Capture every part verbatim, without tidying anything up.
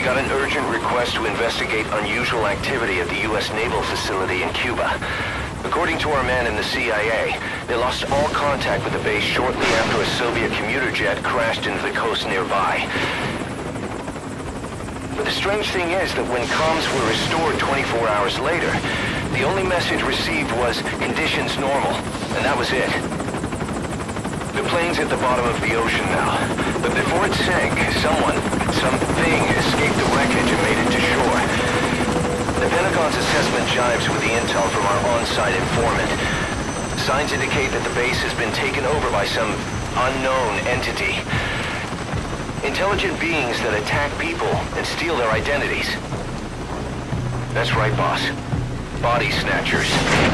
got an urgent request to investigate unusual activity at the U S naval facility in Cuba. According to our man in the C I A, they lost all contact with the base shortly after a Soviet commuter jet crashed into the coast nearby. But the strange thing is that when comms were restored twenty-four hours later, the only message received was conditions normal, and that was it. The plane's at the bottom of the ocean now, but before it sank, someone, something escaped the wreckage and made it to shore. The Pentagon's assessment jives with the intel from our on-site informant. Signs indicate that the base has been taken over by some unknown entity. Intelligent beings that attack people and steal their identities. That's right, boss. Body snatchers.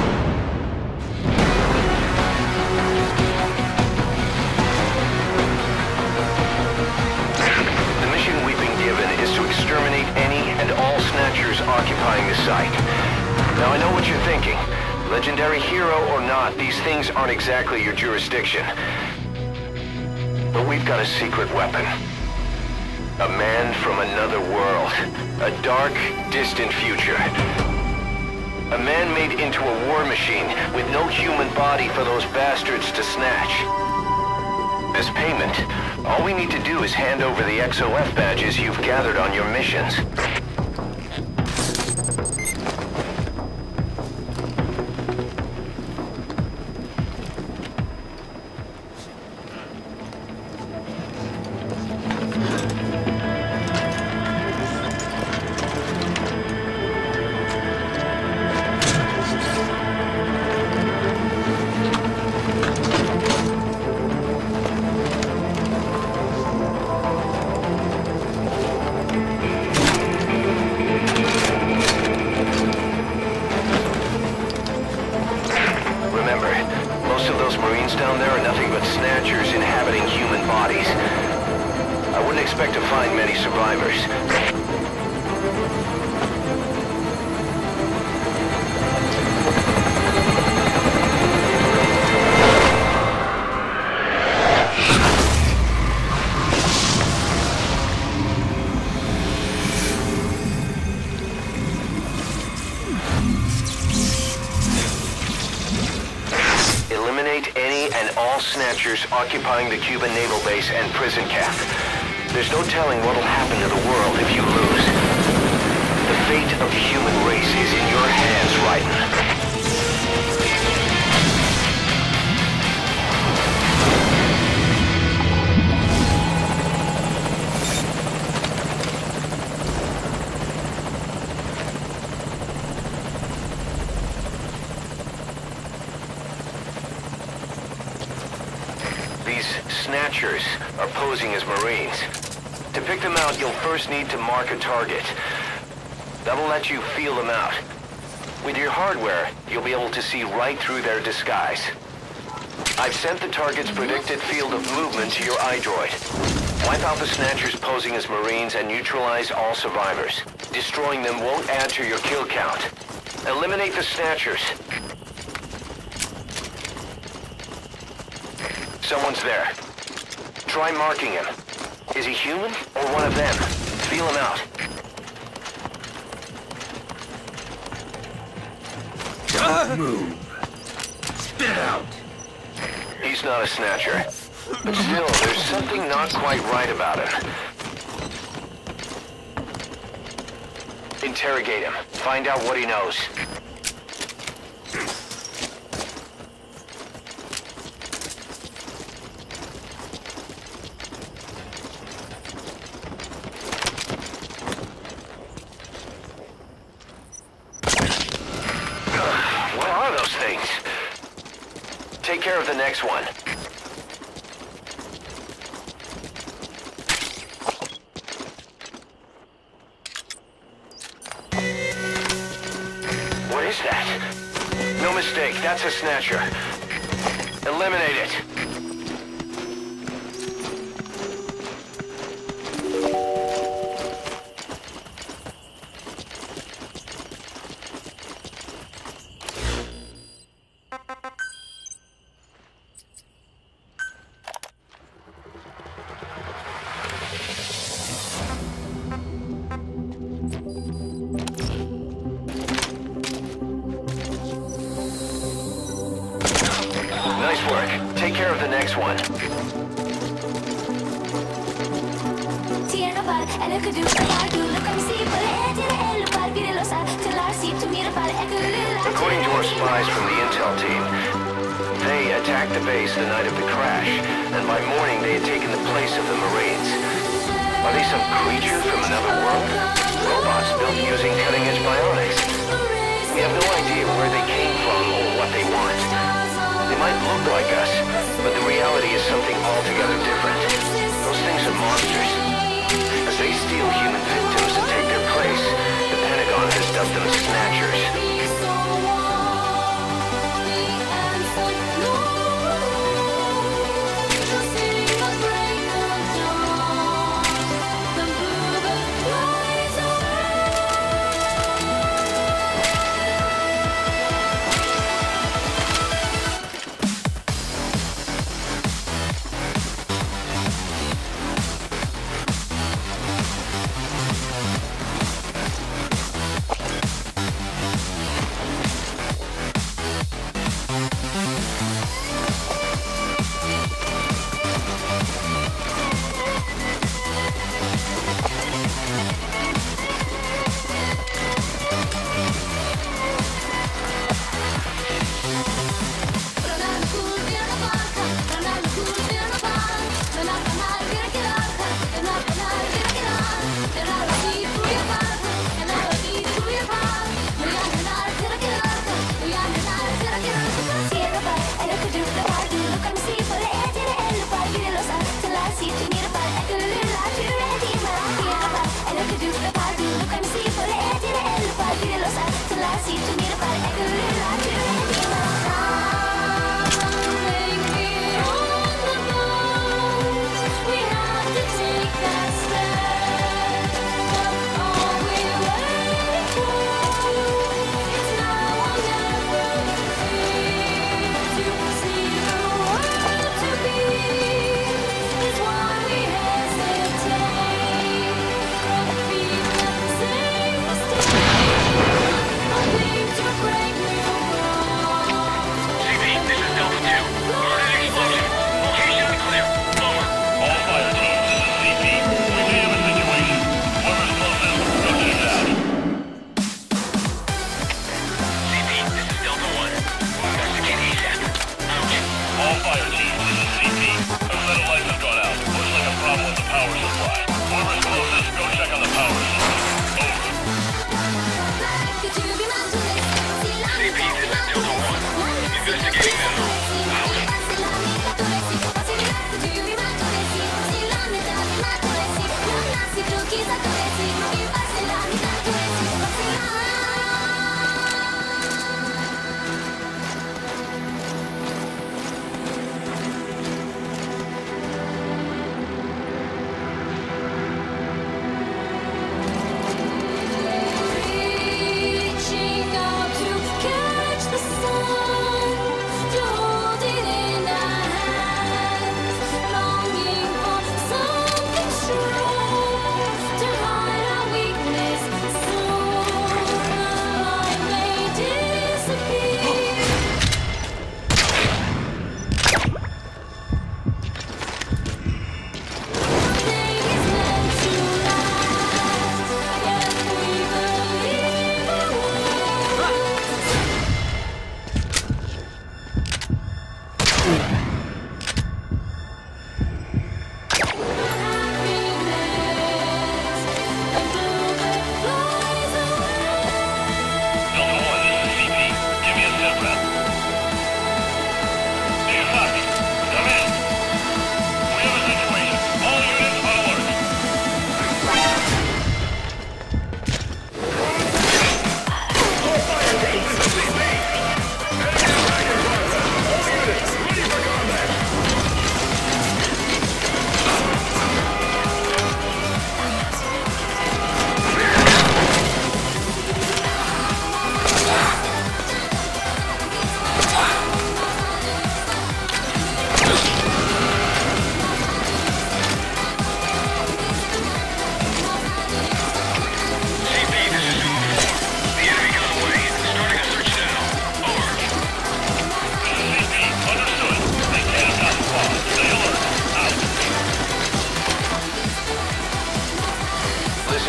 The mission we've been given is to exterminate any and all snatchers occupying the site. Now I know what you're thinking. Legendary hero or not, these things aren't exactly your jurisdiction. But we've got a secret weapon. A man from another world. A dark, distant future. A man made into a war machine with no human body for those bastards to snatch. As payment, all we need to do is hand over the X O F badges you've gathered on your missions. Down there are nothing but snatchers inhabiting human bodies. I wouldn't expect to find many survivors. Any and all snatchers occupying the Cuban naval base and prison camp. There's no telling what'll happen to the world if you lose. The fate of the human race is in your hands, Raiden. These snatchers are posing as Marines. To pick them out, you'll first need to mark a target. That'll let you feel them out. With your hardware, you'll be able to see right through their disguise. I've sent the target's predicted field of movement to your iDroid. Wipe out the snatchers posing as Marines and neutralize all survivors. Destroying them won't add to your kill count. Eliminate the snatchers. Someone's there. Try marking him. Is he human or one of them? Feel him out. Don't move. Spit out. He's not a snatcher. But still, there's something not quite right about him. Interrogate him. Find out what he knows. Take care of the next one. What is that? No mistake, that's a snatcher. Eliminate it. next one. According to our spies from the intel team, they attacked the base the night of the crash, and by morning they had taken the place of the Marines. Are they some creature from another world? Robots built using cutting-edge bionics. We have no idea where they came from or what they want. They might look like us, but the reality is something altogether different. Those things are monsters. As they steal human victims and take their place, the Pentagon has dubbed them snatchers.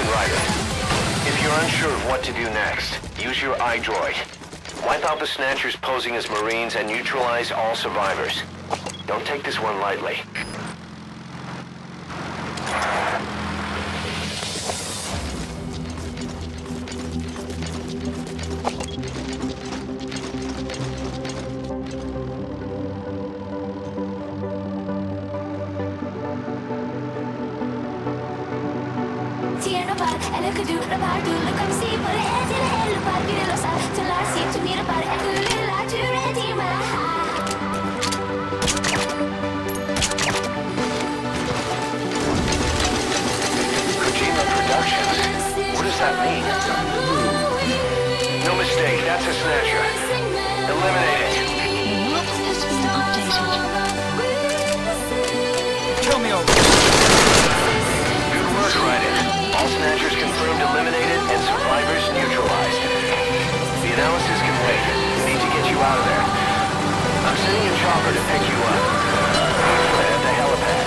Right. If you're unsure of what to do next, use your iDroid. Wipe out the Snatchers posing as Marines and neutralize all survivors. Don't take this one lightly. Eller que du repars, du le comme si pour être le le pas de l'osa, tu l'as si tu mires par et que le la tu redis ma. Kojima Productions. What does that mean? No mistake, that's a Snatcher. Eliminate it. Kill me over. Good work, Ryden. All Snatchers confirmed eliminated and survivors neutralized. The analysis can wait. We need to get you out of there. I'm sending a chopper to pick you up. At the helipad.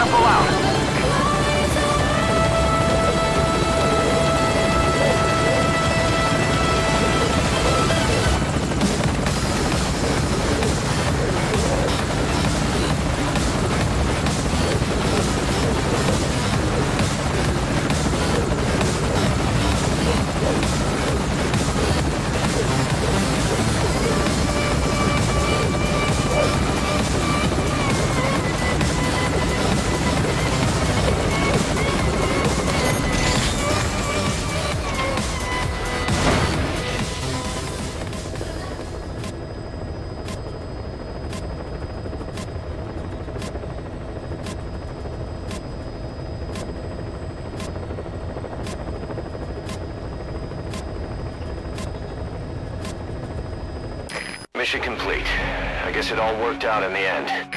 Gotta pull out. Mission complete. I guess it all worked out in the end.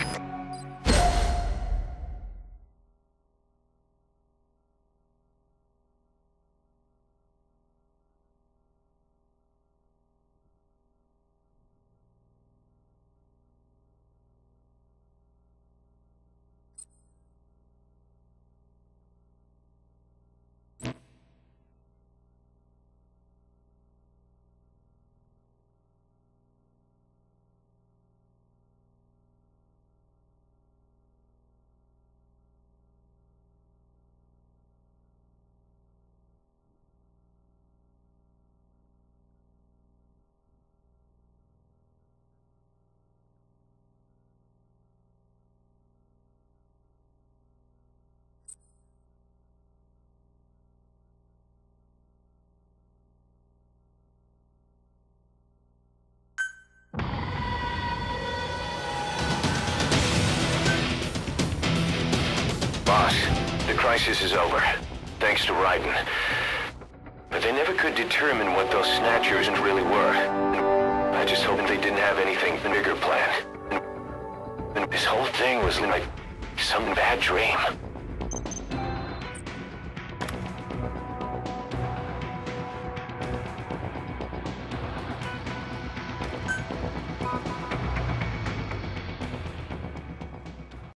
Boss, the crisis is over, thanks to Raiden. But they never could determine what those snatchers really were. I just hoped they didn't have anything bigger planned. And this whole thing was like some bad dream.